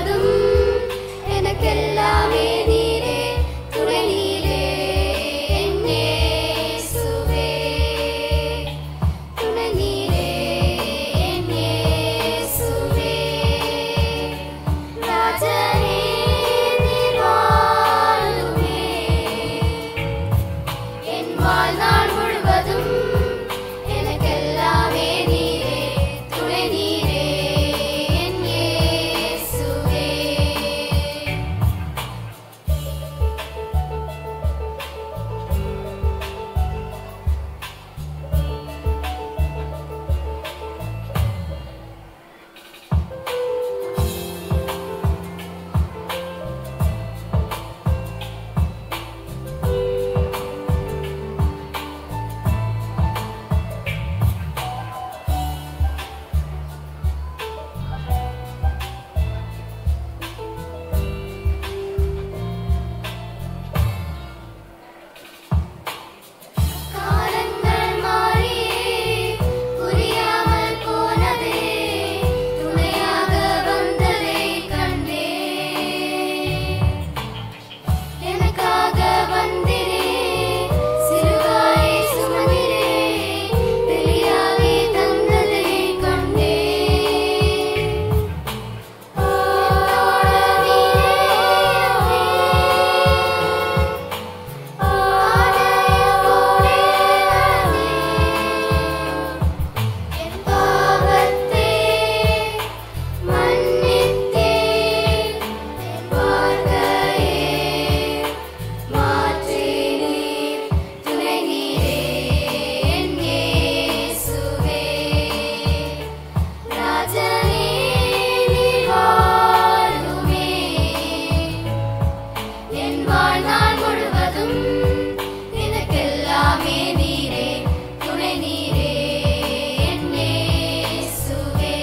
முழுவதும் எனக்கெல்லாமே நீரே துணை நீரே என் இயேசுவே துணை நீரே என் இயேசுவே ராஜனே நீர் வாழுமே என் வாழ்நாள் முழுவதும் எனக்கெல்லாமே நீரே துணை நீரே என் இயேசுவே காலங்கள் மாறியே புரியாமல் போனதே துணையாக வந்ததை கண்டே எனக்காக வந்திரே சிலுவாயை சுமந்திரே வெளியாகி தந்ததை கண்டே என் பாவத்தை மன்னித்தே என் வாழ்க்கையை மாற்றி நீர் துணை நீரே என் இயேசுவே ராஜனே நீர் வாழுமே என் வாழ்நாள் முழுவதும் எனக்கெல்லாமே நீரே துணை நீரே என் இயேசுவே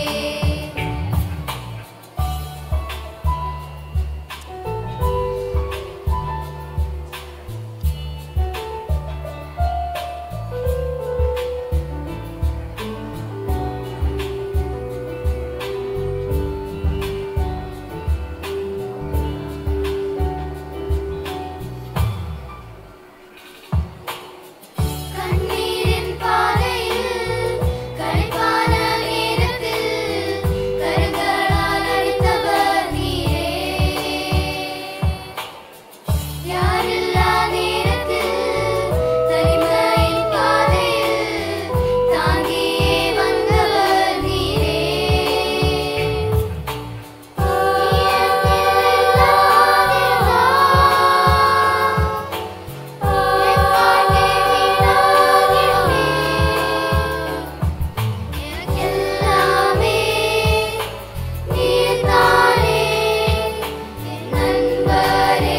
கண்ணீரின் பாதையில் களைப்பான நேரத்தில் கரங்களால் அடித்தவர் நீரே யாரில்லா நேரத்தில் தனிமையின் பாதையில் தாங்கியே வந்தவர் நீரே எனக்கெல்லாமே நீர்தானே என் நண்பரே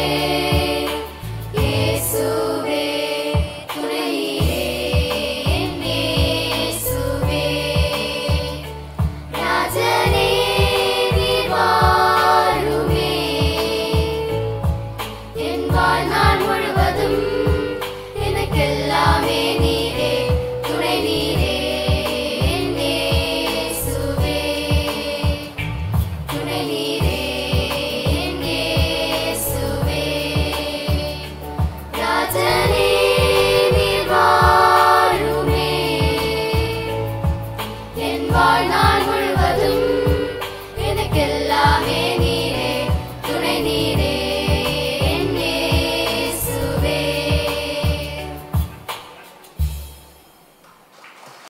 இயேசுவே துணை நீரே என் இயேசுவே ராஜனே நீர் வாழுமே என் வாழ்நாள் முழுவதும் எனக்கெல்லாமே நீரே துணை நீரே என் இயேசுவே துணை நீரே என் இயேசுவே ராஜனே நீர் வாழுமே என் வாழ்நாள்